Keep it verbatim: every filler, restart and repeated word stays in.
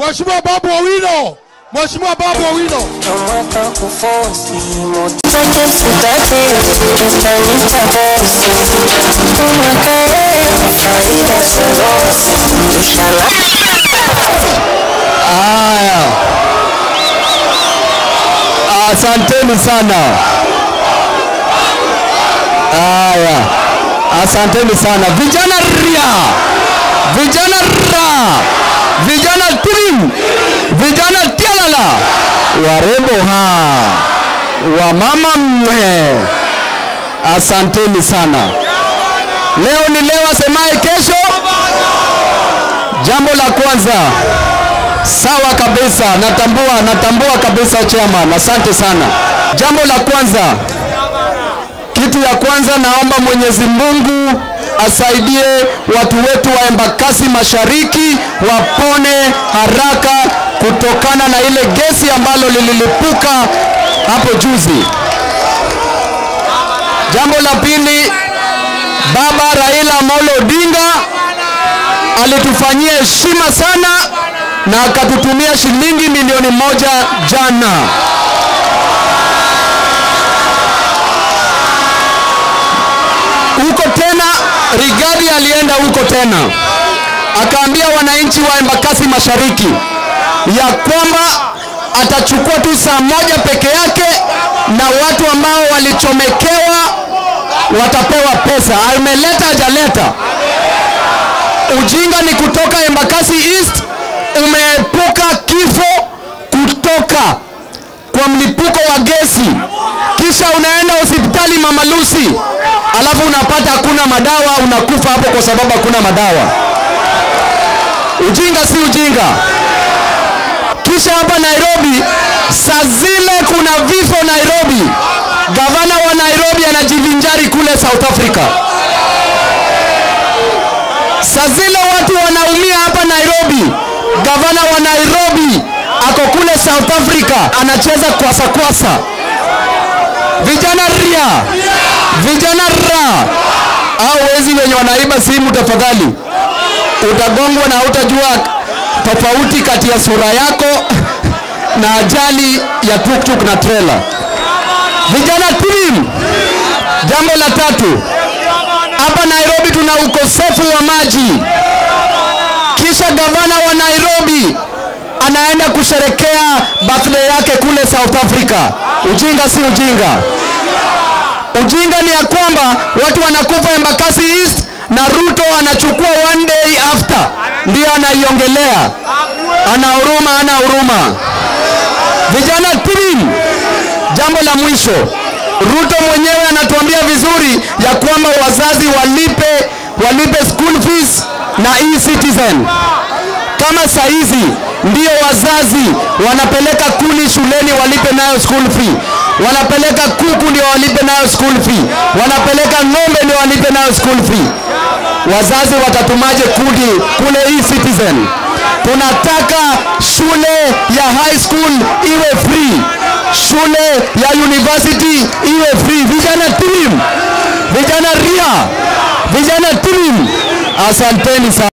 Mheshimiwa Babu Owino, Mheshimiwa Babu Owino. Aya. Asanteni sana. Aya. Asanteni sana. Vijana ria. Vijana ra. Vijana tilim. Vijana tialala. Warembo ha. Wamama mwe. Asanteni sana. Leo ni leo, asemaye kesho. Jambo la kwanza. Sawa kabisa, natambua, natambua kabisa chairman. Asante sana. Jambo la kwanza. Kitu ya kwanza, naomba Mwenyezi Mungu asaidie watu wetu wa Embakasi Mashariki wapone haraka kutokana na ile gesi ambalo lililipuka hapo juzi. Jambo la pili, Baba Raila Amolo Odinga alitufanyia heshima sana na akatutumia shilingi milioni moja jana. Huko tena Rigadi alienda huko tena akaambia wananchi wa Embakasi Mashariki ya kwamba atachukua tu saa moja peke yake na watu ambao walichomekewa watapewa pesa. Ameleta hajaleta. Ujinga ni kutoka Embakasi East umeepuka kifo kutoka kwa mlipuko wa gesi, kisha unaenda hospitali Mama Lucy alafu unapata hakuna madawa, unakufa hapo kwa sababu hakuna madawa. Ujinga si ujinga. Kisha hapa Nairobi saa zile kuna vifo Nairobi, gavana wa Nairobi anajivinjari kule South Africa. Saa zile watu wanaumia hapa Nairobi, gavana wa Nairobi ako kule South Africa anacheza kwasa kwasa. Vijana ria, vijana ra. Au wezi wenye wanaiba simu, tafadhali utagongwa na utajua tofauti kati ya sura yako na ajali ya tuktuk na trailer. Vijana team. Jambo la tatu, hapa Nairobi tuna ukosefu wa maji. Kisha gavana wa Nairobi anaenda kusherekea birthday yake kule South Africa. Ujinga si ujinga. Ujinga ni ya kwamba watu wanakufa Embakasi East na Ruto anachukua one day after ndio anaiongelea. Ana huruma, ana huruma. Vijana team. Jambo la mwisho, Ruto mwenyewe anatuambia vizuri ya kwamba wazazi walipe walipe school fees na e-citizen. Kama saizi ndio wazazi wanapeleka kuni shuleni walipe nayo school fee, wanapeleka kuku ndio walipe nayo school fee, wanapeleka ng'ombe ndio walipe nayo school fee, wazazi watatumaje kudi kule e-citizen? Tunataka shule ya high school iwe free, shule ya university iwe free. Vijana team, vijana ria, vijana team. Asanteni sana.